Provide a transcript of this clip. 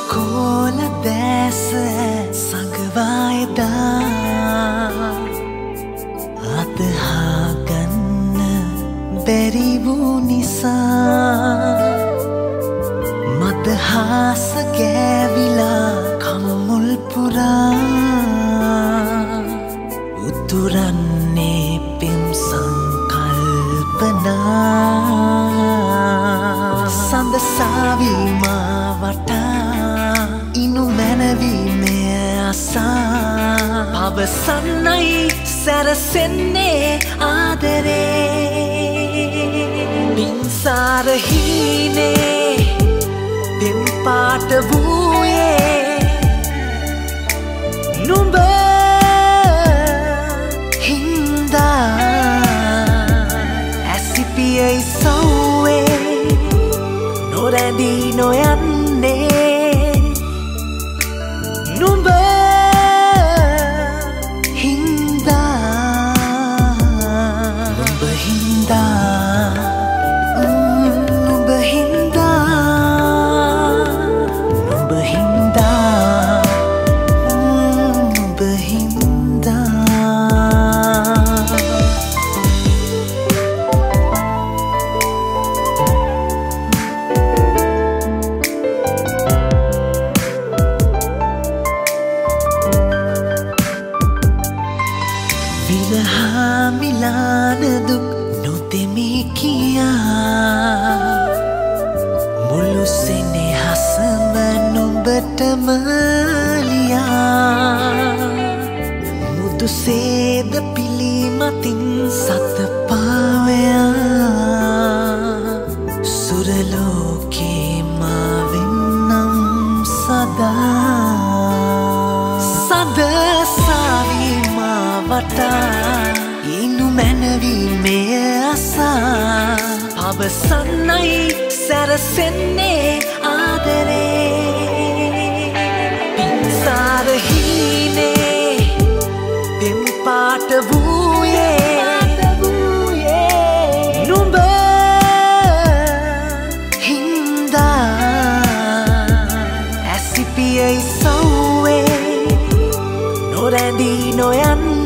කෝල දැස සඟවායදා අතහාගන්න බැරි වූ නිසා මදහාස ගෑවිලා කම්මුල් පුරා උතුරන්නේ පෙම් සංකල්පනා සඳසාවීමා වටා ඉනු මැනවීමය අසා පවසන්නයි සැරසෙන්නේ ආදරේ පින්සාරහීනේ පෙම්පාට වූයේ නුඹ හින්දා ඇසිපියයි සව්වේ නොරැඳී නොයන්නේ නුඹ විරහා මිලාන දුක් නොතෙමි කියා මුළු සෙනෙහසම නුඹටම ලියා මුදුසේද පිළිමතින් සත පාවයා සුරලෝකේ මා වෙන්නම් සදා සඳසාවීමා වටා ඉනු මැනවීමය අසා පවසන්නයි සැරසෙන්නේ ආදරේ පින්සාරහීනේ පෙම්පාට වූයේ නුඹ හින්දා ඇසිපියයි සව්වේ නොරැඳී නොයන්නේ